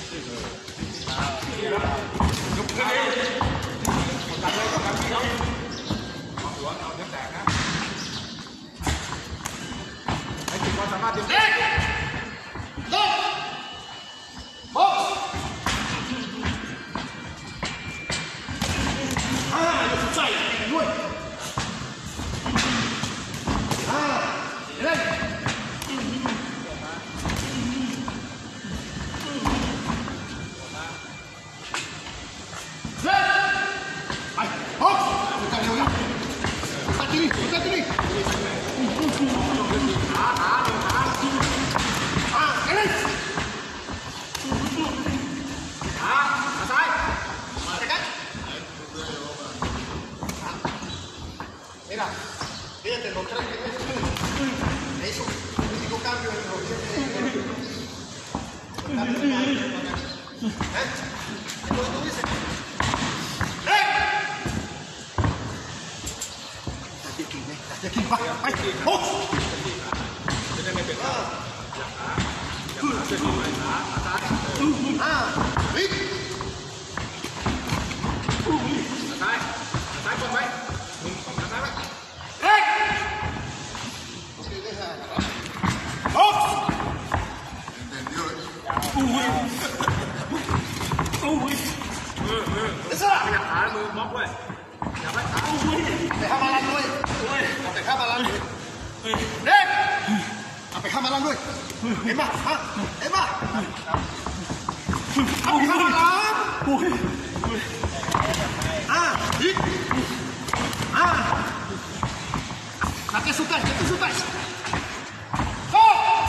ลุกขึ้นดิกดดันเลยกดดันพี่เขาเอาหัวเอาเนื้อแตกนะให้ถึงความสามารถเด็กลงบกใส่ด้วยเล่นMira, fíjate, los tres que eso, el único cambio entre los tres entonces tú dices, aquí, va, ¡oh!มือบล็อกด้วยอย่าไปขาไปข้ามมาลังด้วยเอาไปข้ามมาลังด้วยเด็กเอาไปข้ามมาลังด้วยเห็นป่ะเห็นป่ะเอาไปข้ามมาลังอีกque sueltas ¡oh!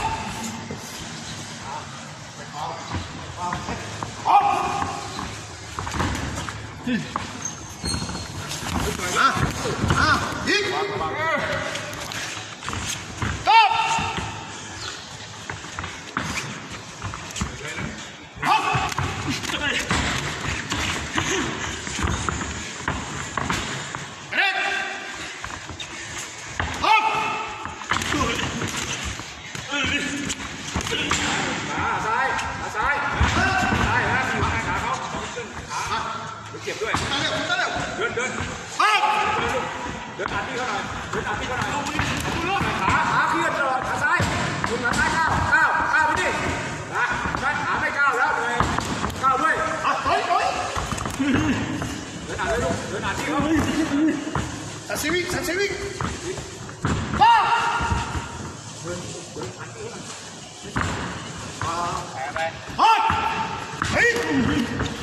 เจ็บด้วยเดินอัดพี่เขาหน่อยเดินอัดพี่เขาหน่อยขาเคลื่อนตลอดขาซ้ายคุณขาซ้ายก้าวไปดินะขาไม่ก้าวแล้วเลยก้าวด้วยเดินอัดเลยลูกเดินอัดพี่เขาสันซีวิก้าวเดินอัดพี่เขาหน่อยแผลไปเฮ้ย